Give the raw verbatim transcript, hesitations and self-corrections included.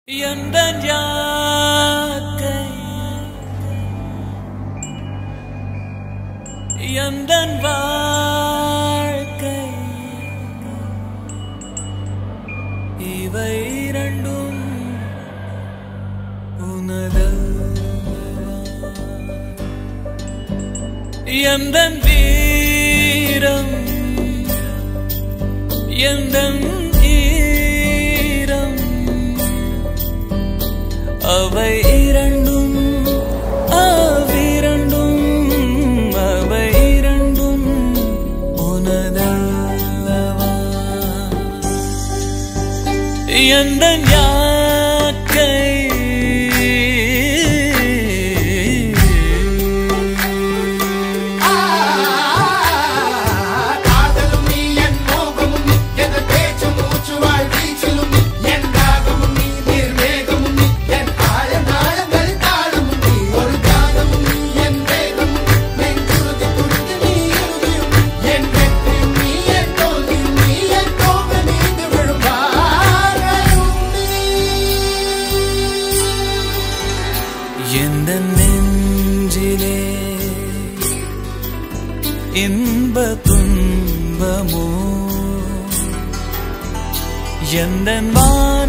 எந்தன் யாக்கை எந்தன் வாழ்க்கை இவை இரண்டும் உனதல்லவா எந்தன் வீரம் எந்தன் அவை இரண்டும் அவ்விரண்டும் அவை இரண்டும் உனதல்லவா எந்தன் யாக்கை எந்தன் நெஞ்சிலே இன்ப துன்பமோ எந்தன்